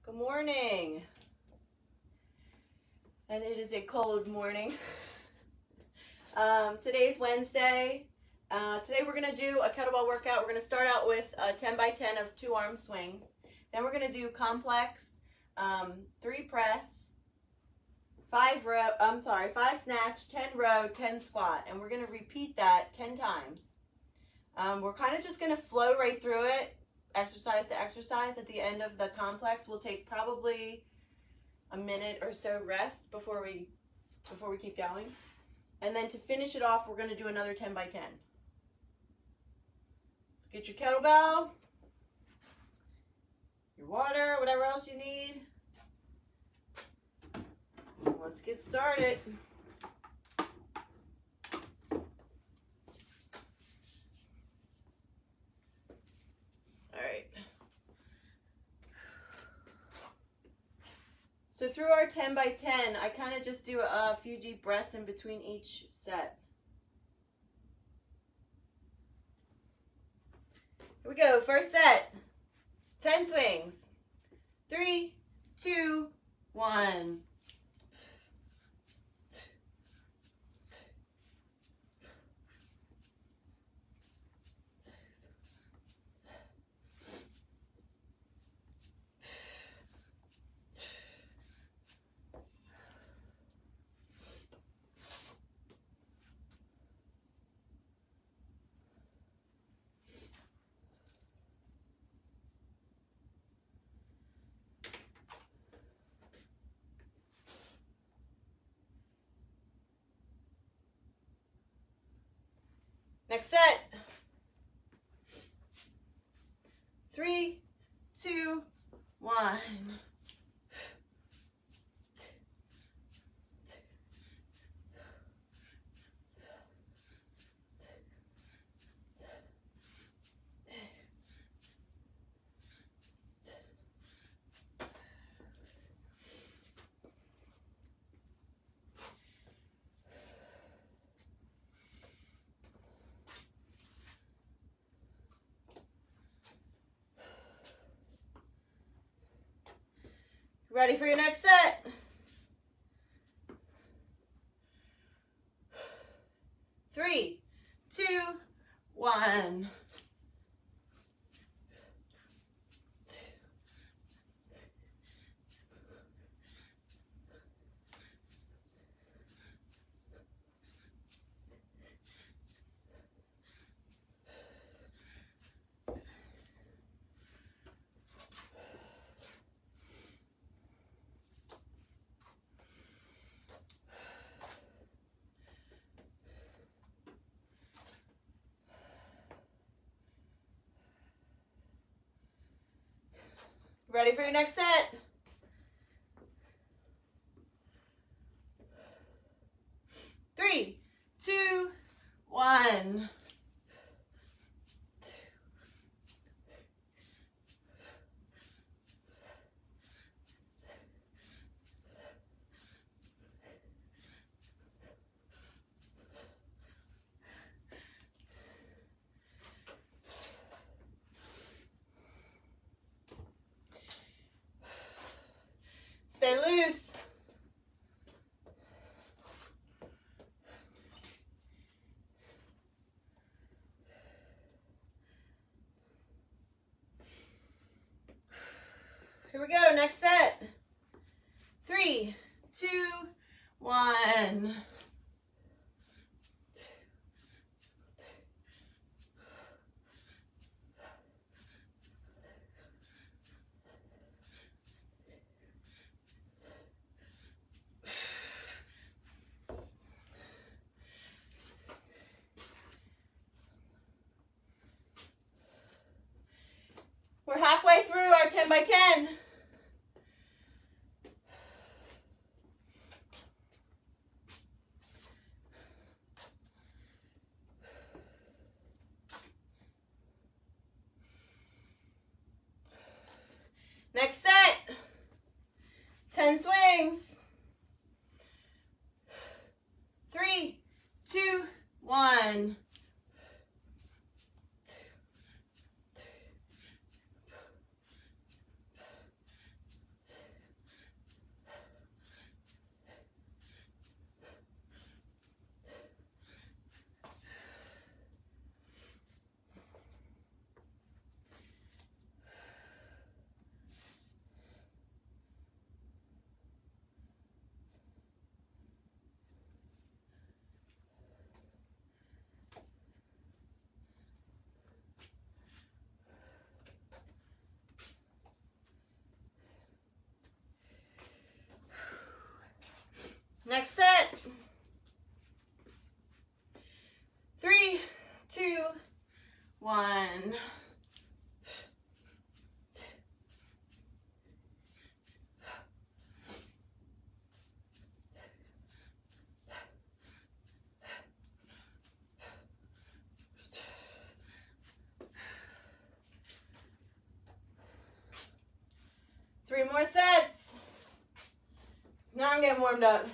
Good morning. And it is a cold morning. Today's Wednesday. Today we're going to do a kettlebell workout. We're going to start out with 10 by 10 of 2 arm swings. Then we're going to do complex 3 press, 5 snatch, 10 row, 10 squat. And we're going to repeat that 10 times. We're kind of just going to flow right through it, exercise to exercise. At the end of the complex, we'll take probably a minute or so rest before we keep going. And then to finish it off, we're going to do another 10 by 10. So get your kettlebell, your water, whatever else you need. Let's get started. So through our 10 by 10, I kind of just do a few deep breaths in between each set. Here we go, first set, 10 swings. 3, 2, 1. Next set. 3, 2, 1. Ready for your next set? 3, 2, 1. Ready for your next set? 3, 2, 1. Stay loose. Here we go, next set. 3, 2, 1. We're halfway through our 10 by 10. Next set, 10 swings. 3, 2, 1. Next set. 3, 2, 1. Three more sets. Now I'm getting warmed up.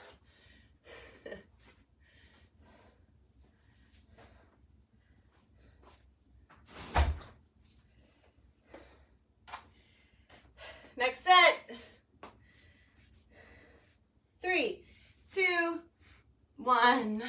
Next set. 3, 2, 1.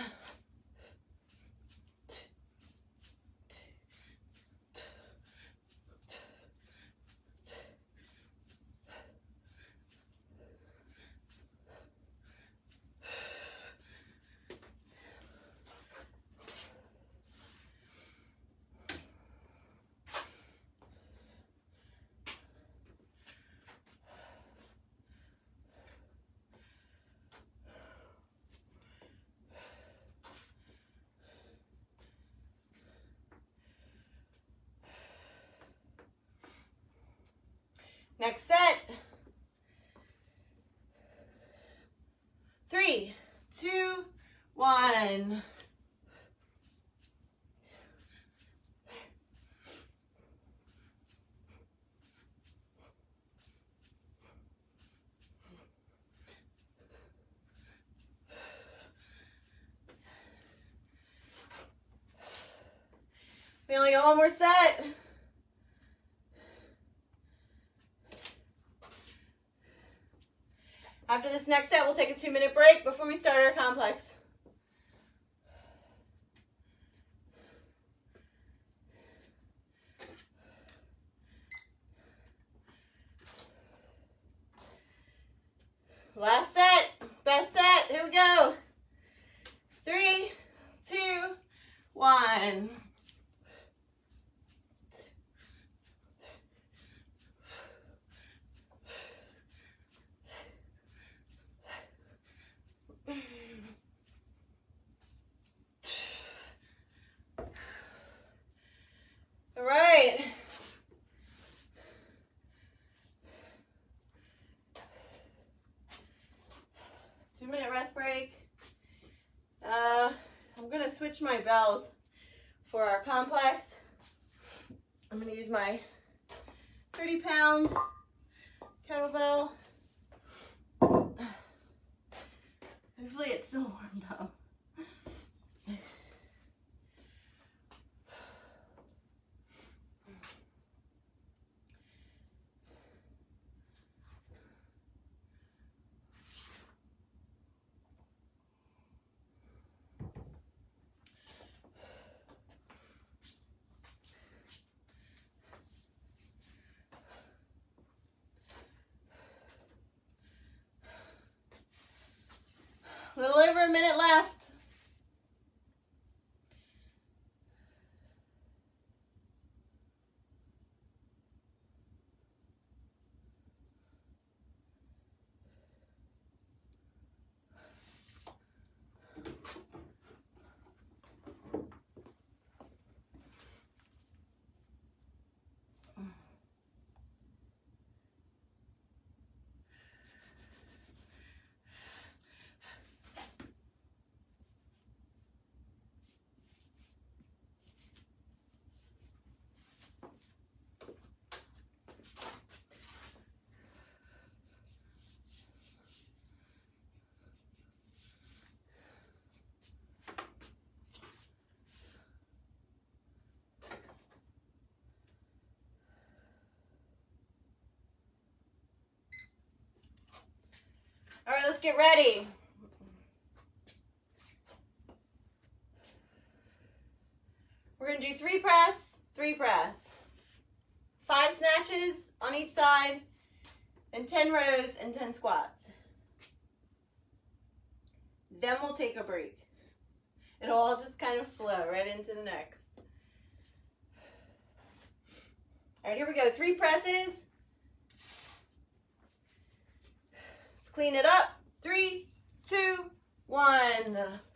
Next set. 3, 2, 1. We only got one more set. After this next set, we'll take a 2-minute break before we start our complex. Last set, best set, here we go. 3, 2, 1. All right. Two-minute rest break. I'm gonna switch my bells for our complex. I'm gonna use my 30-pound kettlebell. Hopefully it's still warmed up. A little over a minute left. All right, let's get ready. We're going to do 3 press, 3 press. 5 snatches on each side, and 10 rows and 10 squats. Then we'll take a break. It'll all just kind of flow right into the next. All right, here we go. 3 presses. Let's clean it up. 3, 2, 1.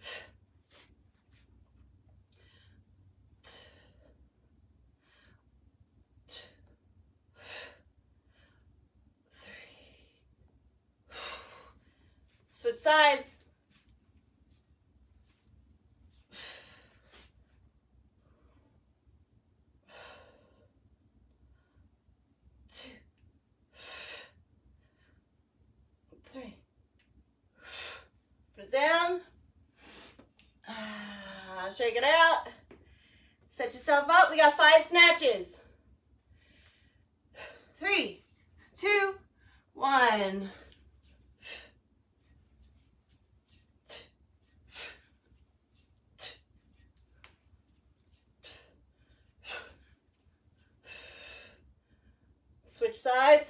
3. Switch sides. 2, 3. Put it down. Shake it out. Set yourself up. We got 5 snatches. 3, 2, 1. Switch sides.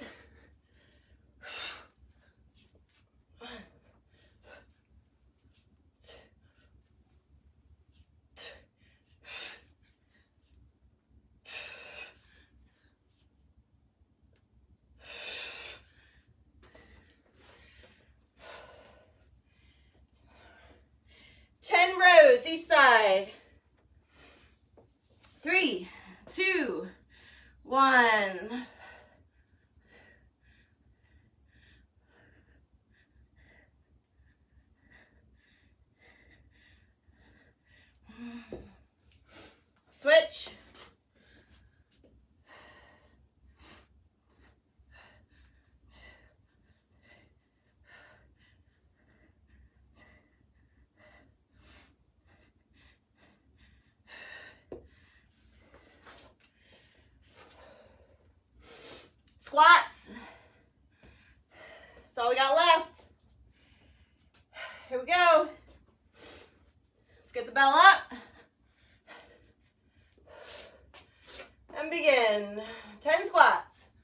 1, 2, 3. 10 rows each side. 3, 2, 1. Switch. Squats. That's all we got left. Here we go. Let's get the bell up. And begin. 10 squats.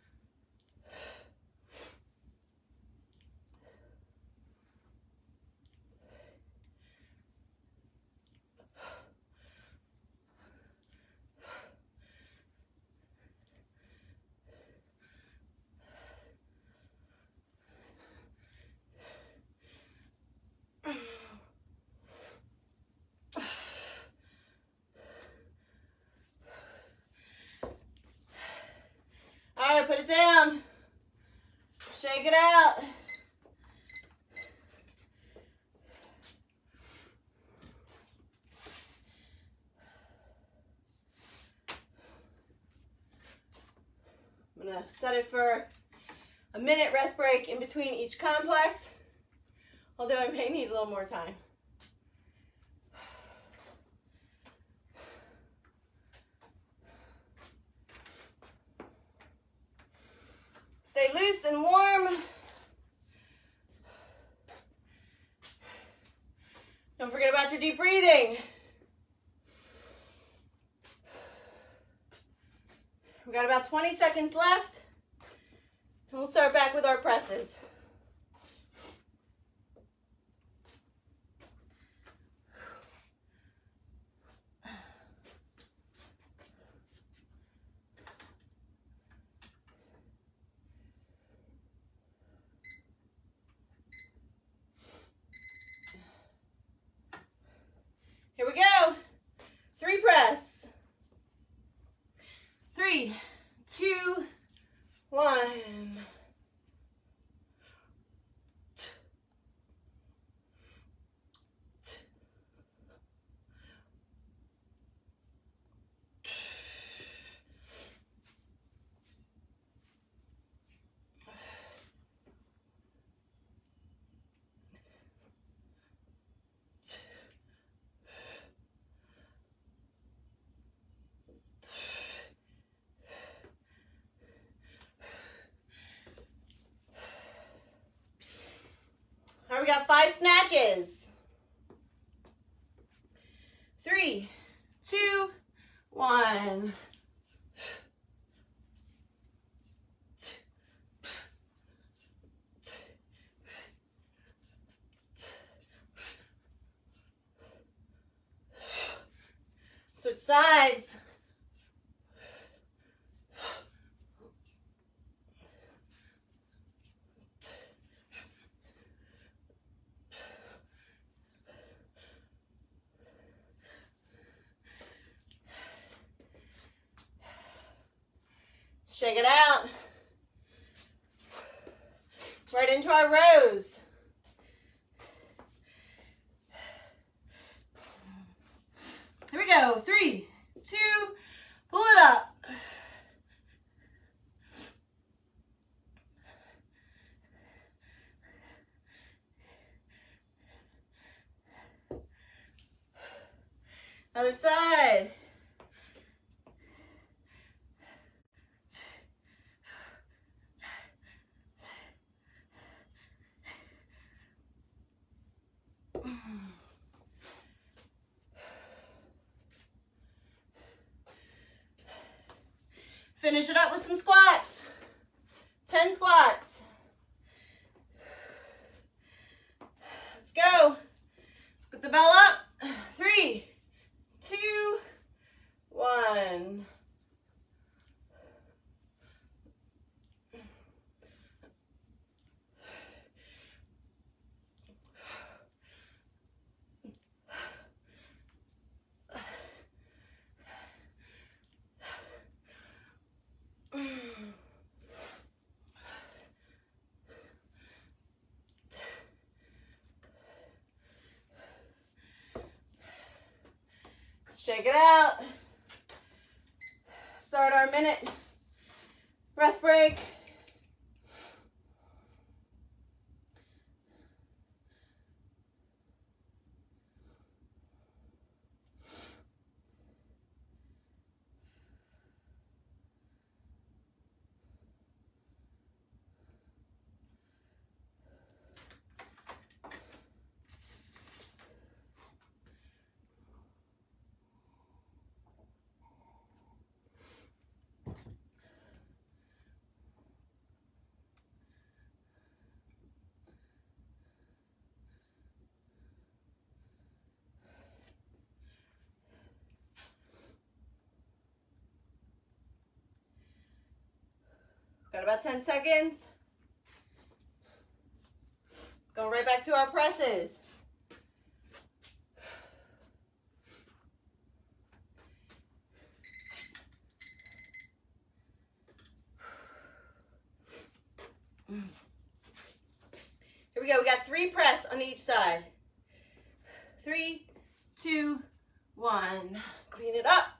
All right, put it down. Shake it out. I'm gonna set it for a minute rest break in between each complex, although I may need a little more time. Stay loose and warm. Don't forget about your deep breathing. We've got about 20 seconds left, and we'll start back with our presses. Here we go. 3 press. 3, 2, 1. All right, we got 5 snatches. 3, 2, 1. Switch sides. Shake it out. Right into our rows. Here we go. 3, 2, pull it up. Other side. Finish it up with some squats. 10 squats. Let's go. Let's get the bell up. 3, 2, 1. Shake it out. Start our minute rest break. Got about 10 seconds. Going right back to our presses. Here we go. We got 3 press on each side. 3, 2, 1. Clean it up.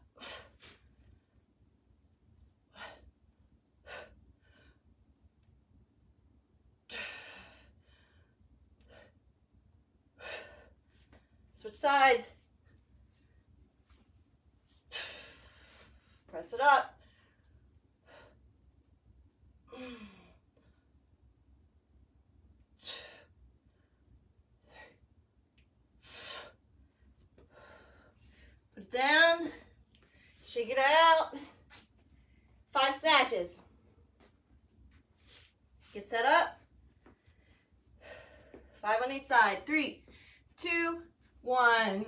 Switch sides. Press it up. Put it down. Shake it out. 5 snatches. Get set up. 5 on each side. 3, 2, 1.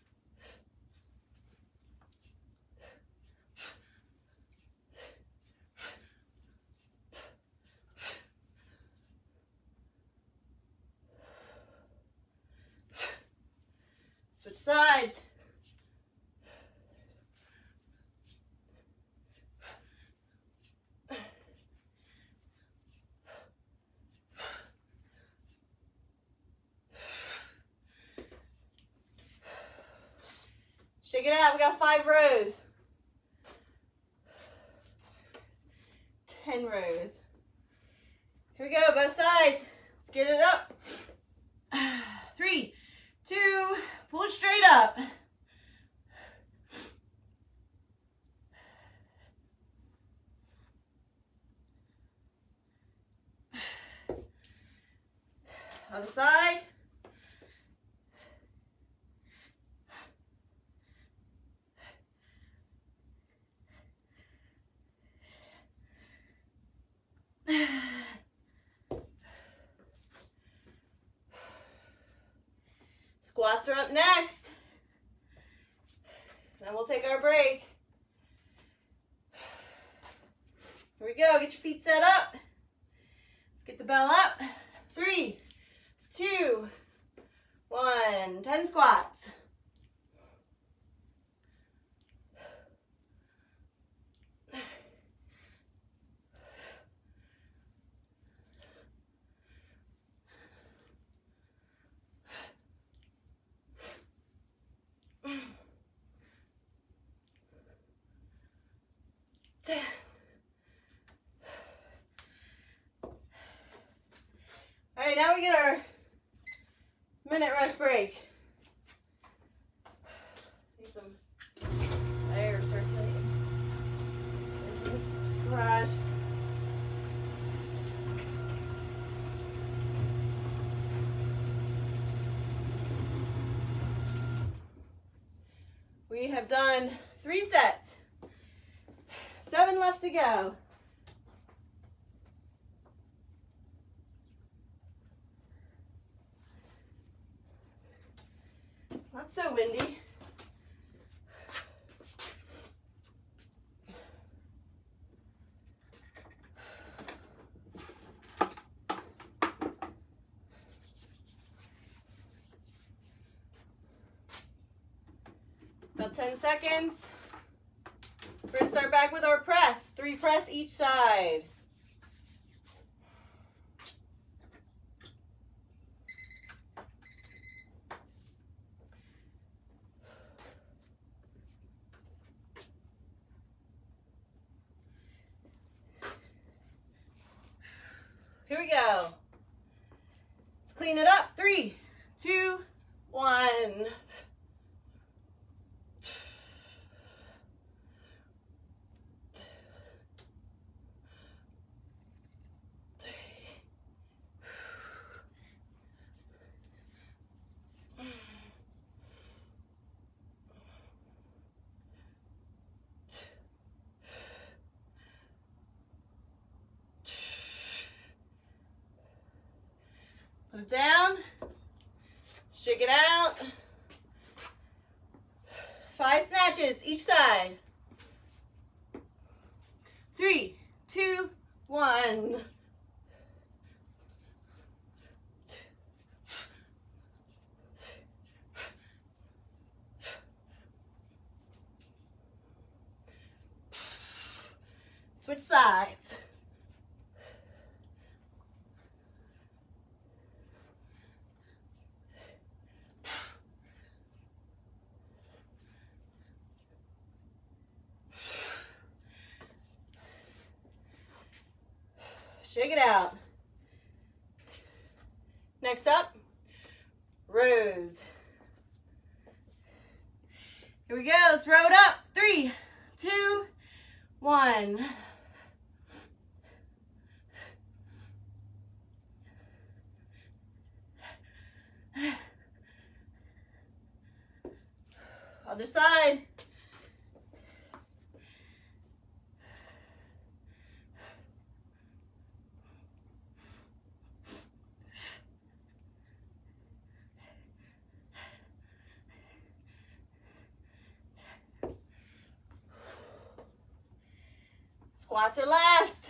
Switch sides. Shake it out. We got 5 rows. 10 rows. Here we go, both sides. Let's get it up. 3, 2, pull it straight up. Other side. Squats are up next. Then we'll take our break. Here we go. Get your feet set up. Let's get the bell up. 3, 2, 1. 10 squats. now we get our minute rest break. Need some air circulating in this garage. We have done 3 sets. 7 left to go. Not so windy. About 10 seconds. We're going to start back with our press. 3 press each side. Here we go. Let's clean it up. 3, 2, 1. Put it down, shake it out. 5 snatches each side. 3, 2, 1. Switch sides. Shake it out. Next up, rows. Here we go. Let's row it up. 3, 2, 1. Other side. Squats are last.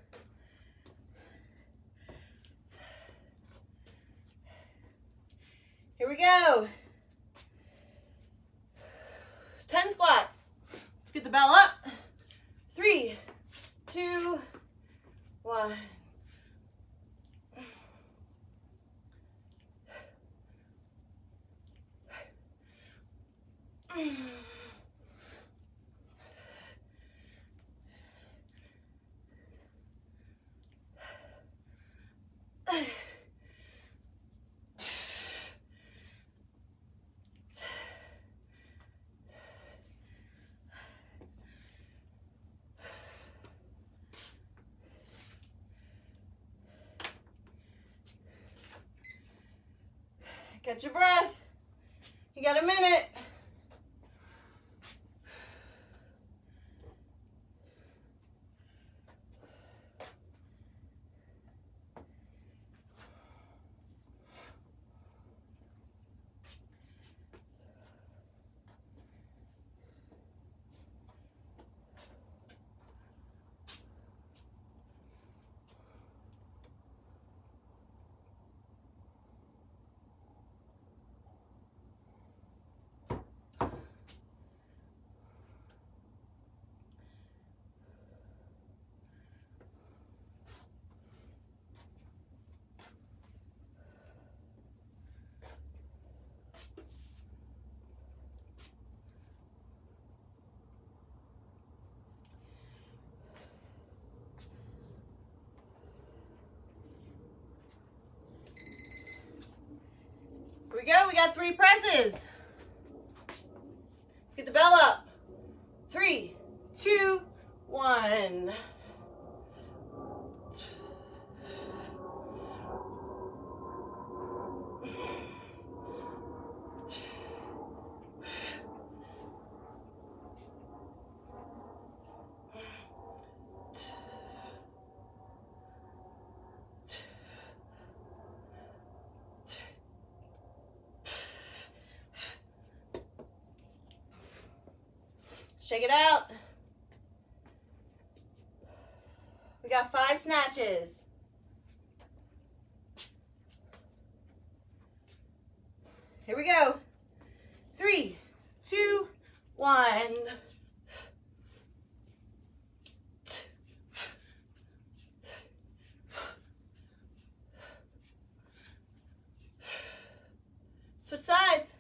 Here we go. 10 squats. Let's get the bell up. 3, 2, 1. Catch your breath. You got a minute. we go. We got 3 presses. Let's get the bell up. 3, 2, 1. Shake it out. We got 5 snatches. Here we go. 3, 2, 1. Switch sides.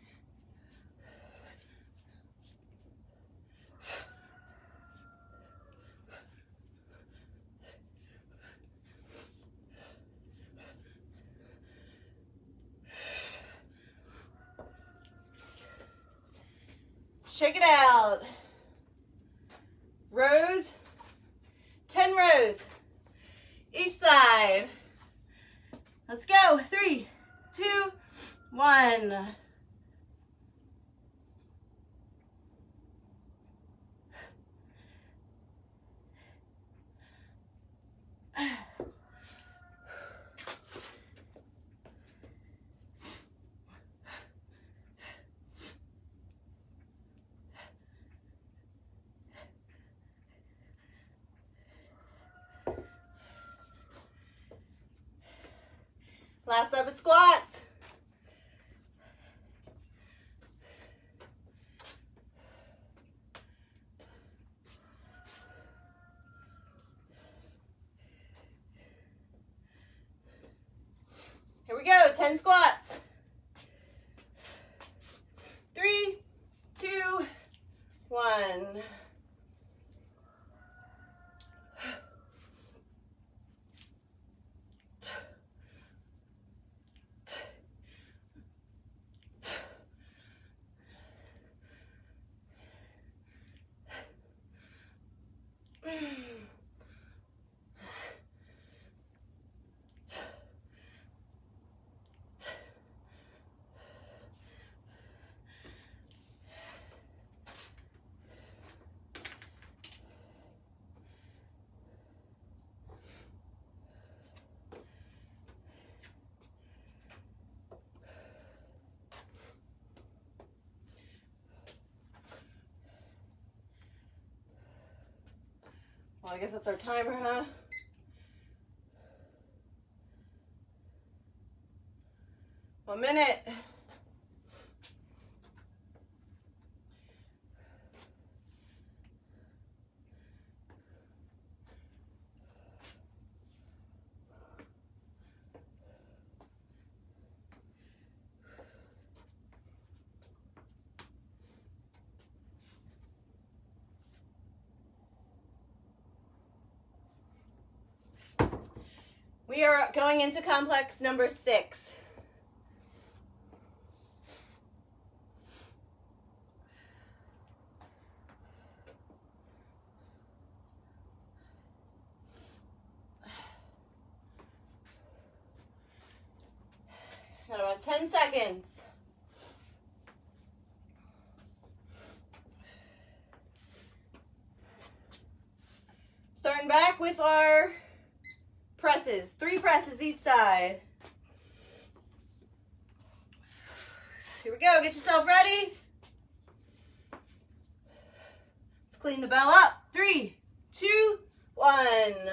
Shake it out. Rows, 10 rows each side. Let's go. 3, 2, 1. Last up is squats. Here we go, 10 squats. 3, 2, 1. Well, I guess that's our timer, huh? One minute. We are going into complex number 6. Got about 10 seconds. Starting back with our presses. 3 presses each side. Here we go. Get yourself ready. Let's clean the bell up. 3, 2, 1.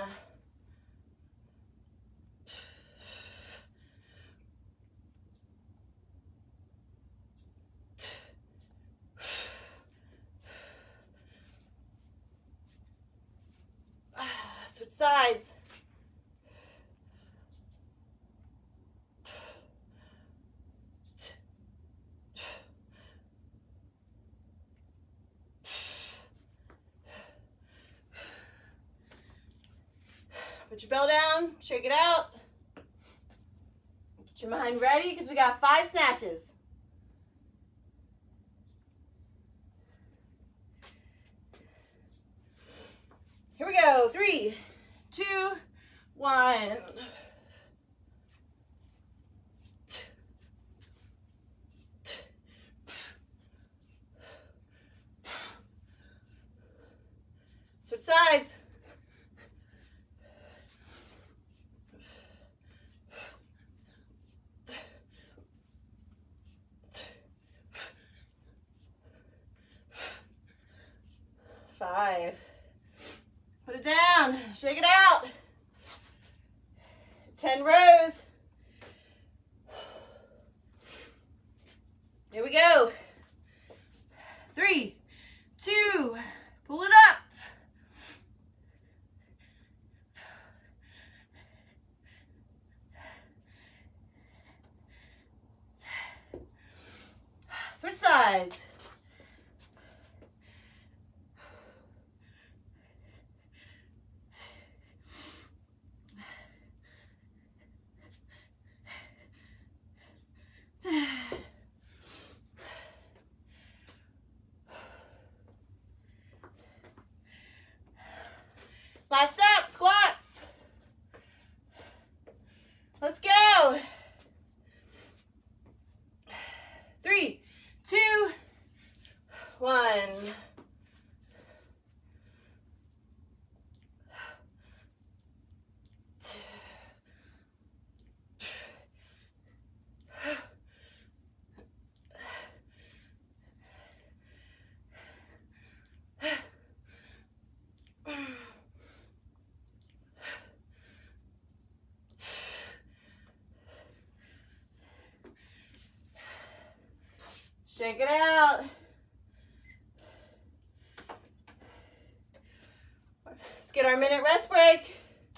Switch sides. Put your bell down, shake it out. Get your mind ready because we got 5 snatches. Here we go. 3, 2, 1. Switch sides. Five. Put it down. Shake it out. 10 rows. Here we go. 3, 2, pull it up. Switch sides. Last up, squats. Let's go. 3, 2, 1. Shake it out. Let's get our minute rest break.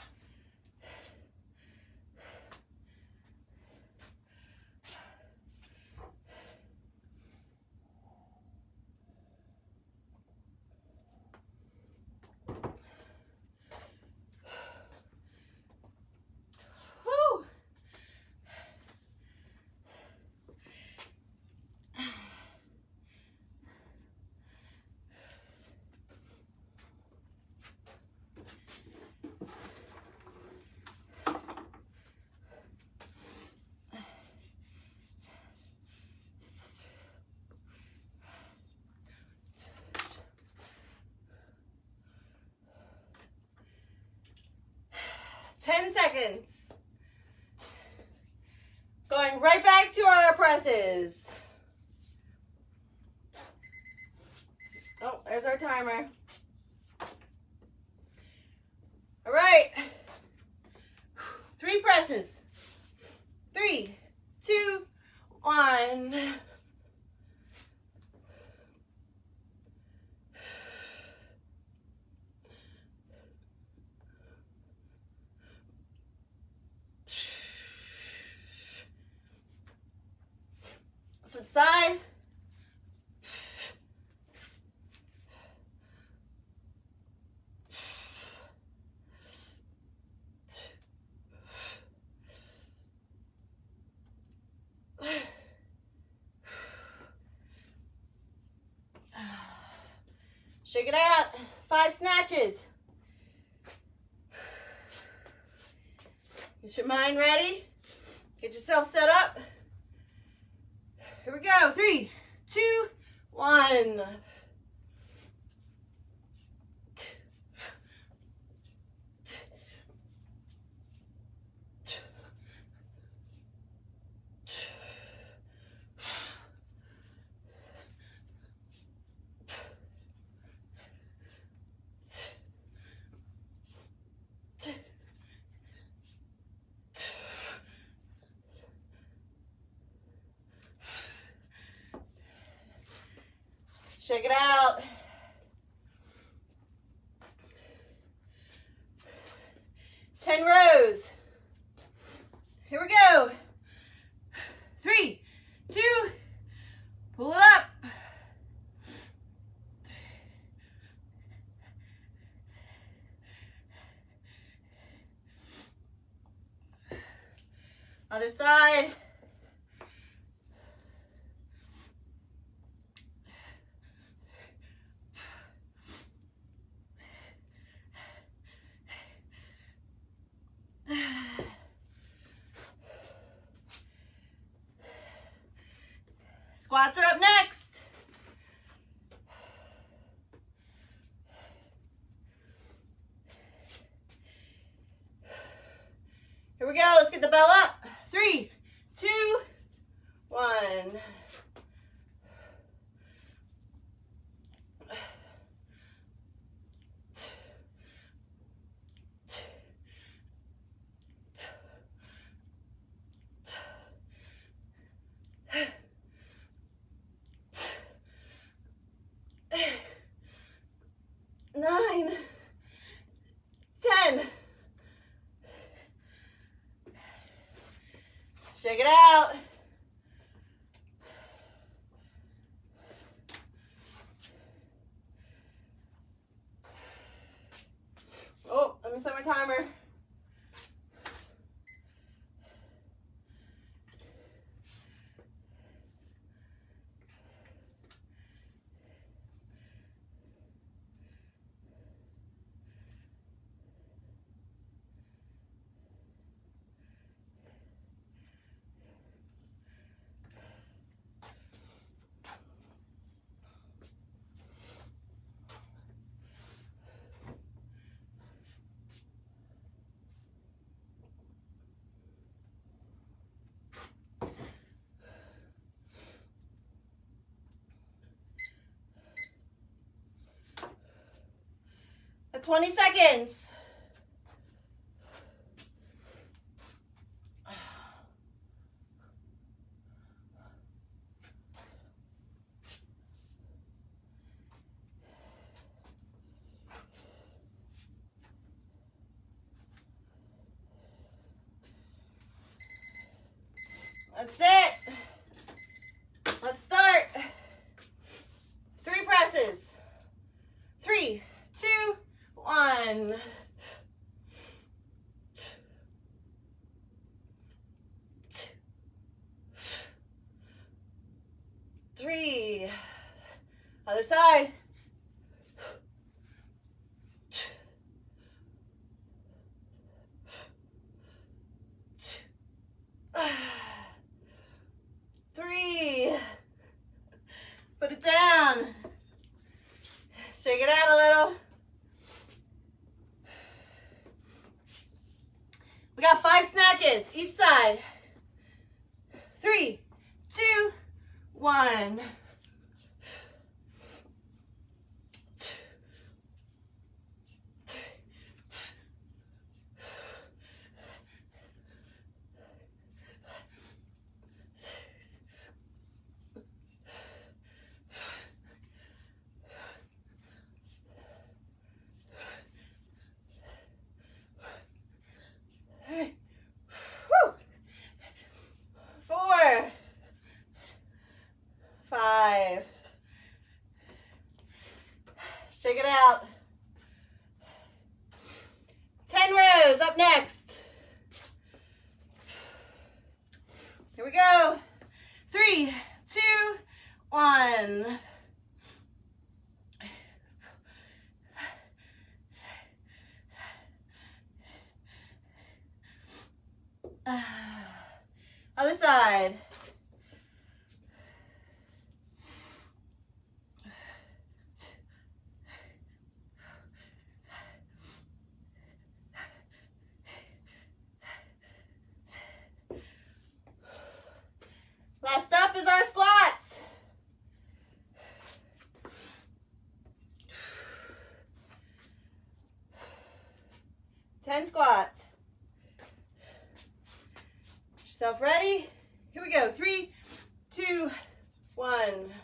Whew. 10 seconds. Going right back to our presses. Oh, there's our timer. All right. 3 presses. 3, 2, 1. Switch side. Shake it out. 5 snatches. Get your mind ready. Get yourself set up. Here we go. 3, 2, 1. Shake it out. 10 rows. Here we go. 3, 2, pull it up. Other side. Squats are up next. Here we go. Let's get the bell up. 3, 2, 1. Nine, 10. Shake it out. Oh, let me set my timer. At 20 seconds. That's it. Let's start. 3 presses. 3, 2, 1. 3. Other side. 3. Put it down. Shake it out a little. We got 5 snatches each side. 3, 2, 1. 4, 5. Shake it out. 10 rows up next. Here we go. 3, 2, 1. Other side. Last up is our squats. Ten squats. Get yourself ready. Here we go. 3, 2, 1.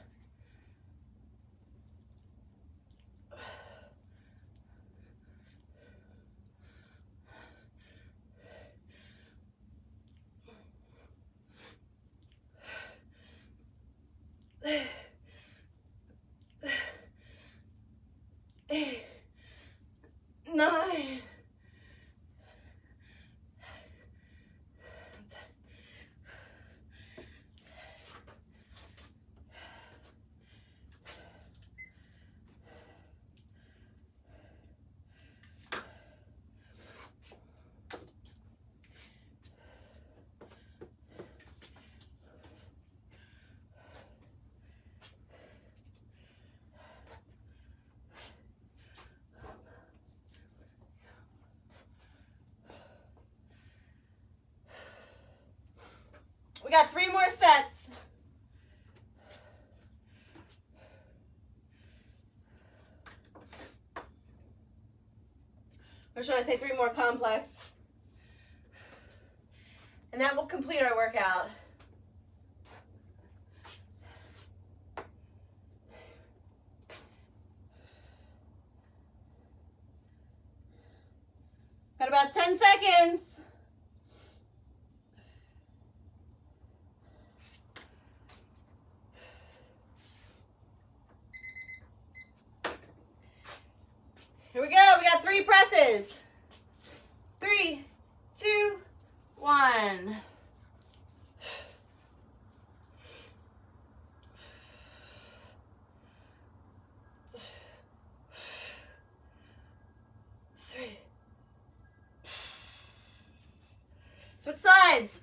Eight, 9, We got 3 more sets. Or should I say 3 more complex? And that will complete our workout. Got about 10 seconds. Here we go. We got 3 presses. 3, 2, 1. Switch sides.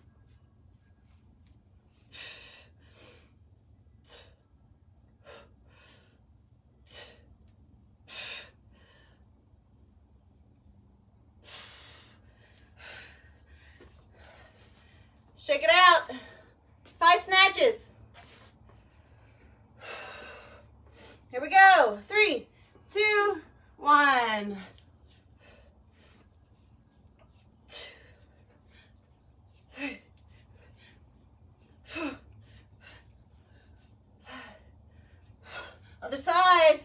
Shake it out. 5 snatches. Here we go. 3, 2, 1. Other side.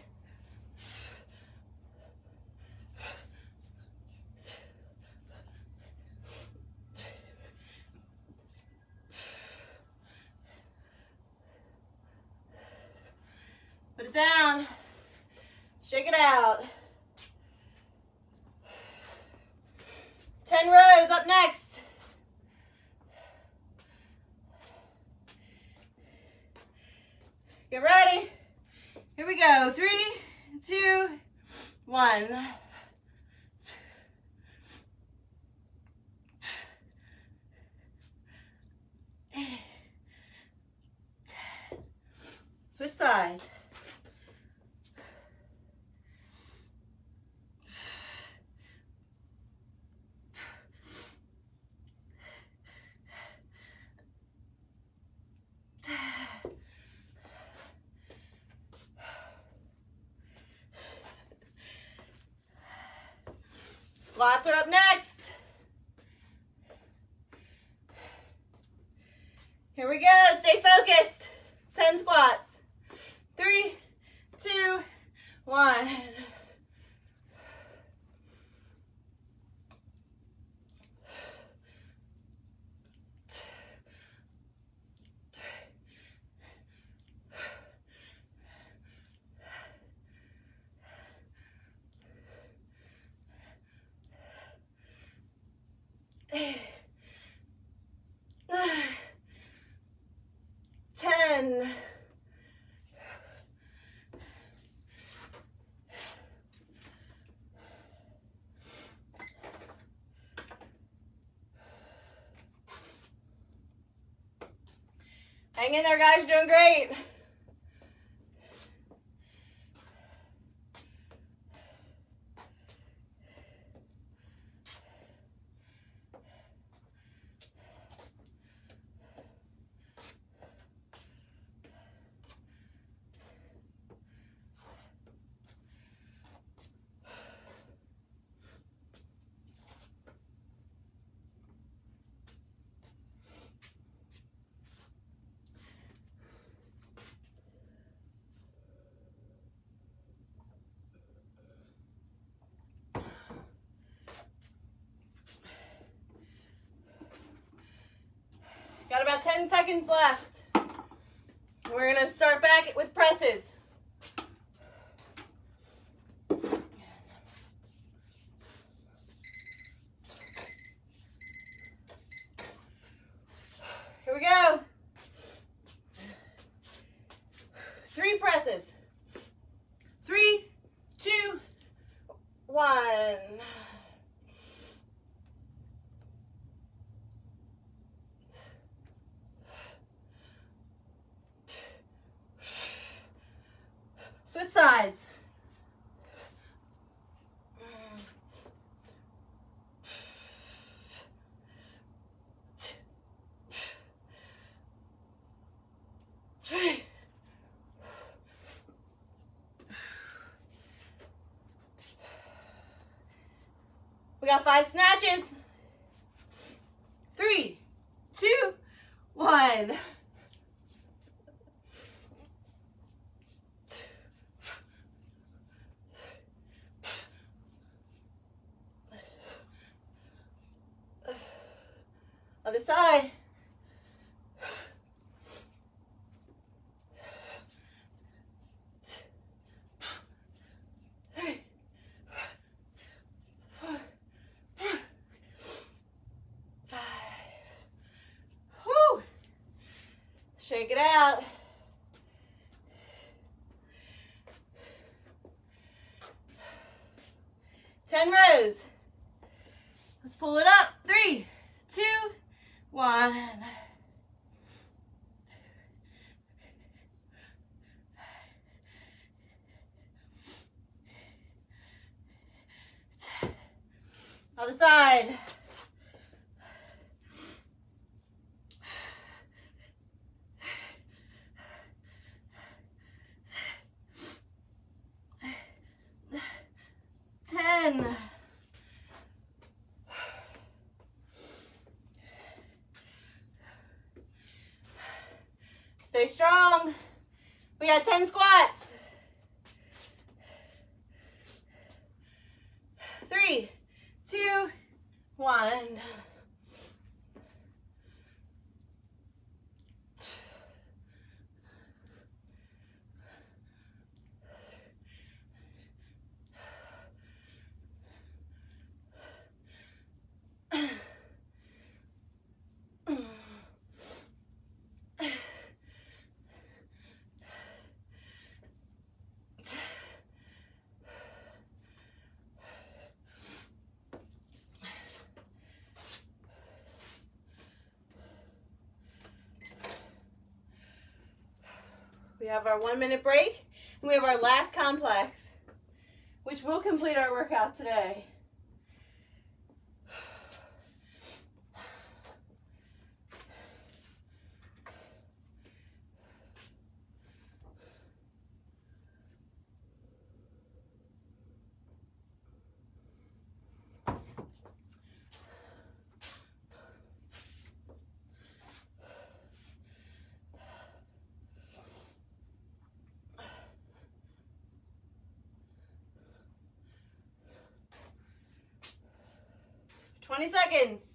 Put it down. Shake it out. 10 rows up next. Get ready. Here we go. 3, 2, 1. Switch sides. Squats are up next. Here we go. Stay focused. 10 squats. 3, 2, 1. Hang in there, guys. You're doing great. Got about 10 seconds left. We're going to start back with presses. Here we go. 3 presses. 3, 2, 1. Switch sides. got 5 snatches. 3, 2, 1. Other side. Shake it out. 10 rows. Let's pull it up. 3, 2, 1. Other side. Stay strong. We got 10 squats. 3, 2, 1. We have our 1-minute break, and we have our last complex, which will complete our workout today. Twenty seconds.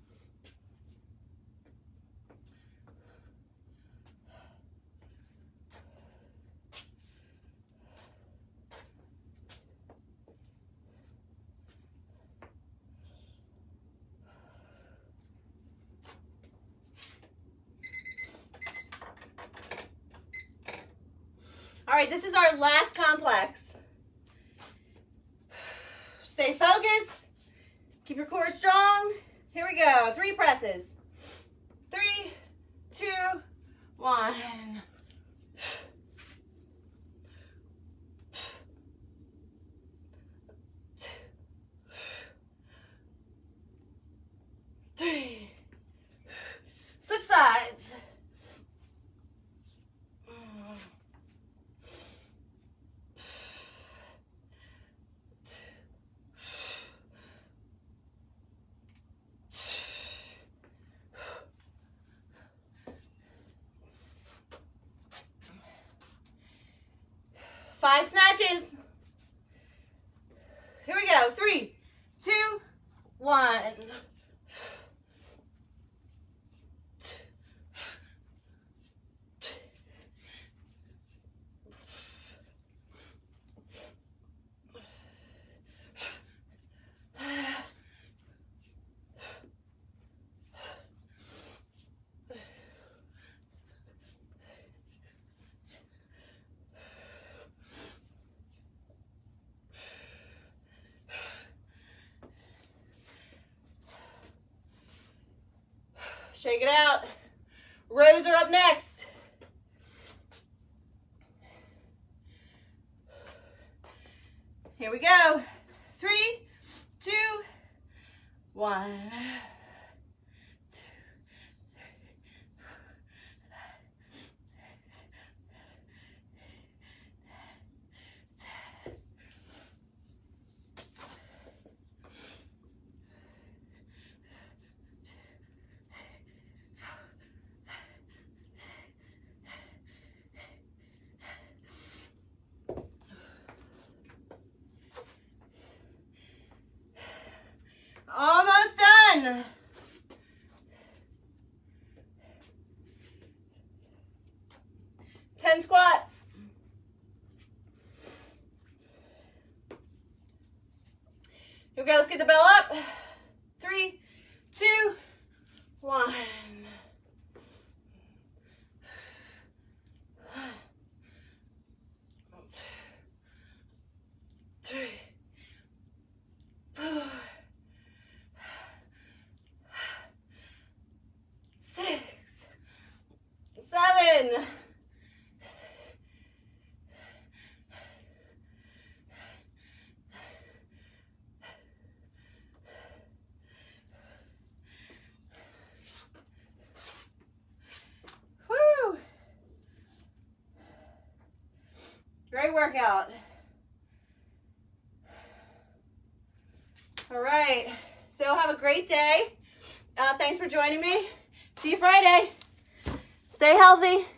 All right, this is our last complex. Stay focused. Keep your core strong. Here we go. 3 presses. 3, 2, 1. Three. Switch sides. 5 snatches. Here we go. 3, 2, 1. 'Shake it out. Rows are up next. Here we go. 3, 2, 1. 2, 3, 4, 5, 6, 7, 8, 9, 10. 10 squats. Here we go, let's get the bell up. 3, 2, 1. 3, 4, 6, 7. Woo! Great workout. All right, so have a great day. Thanks for joining me. See you Friday. Stay healthy.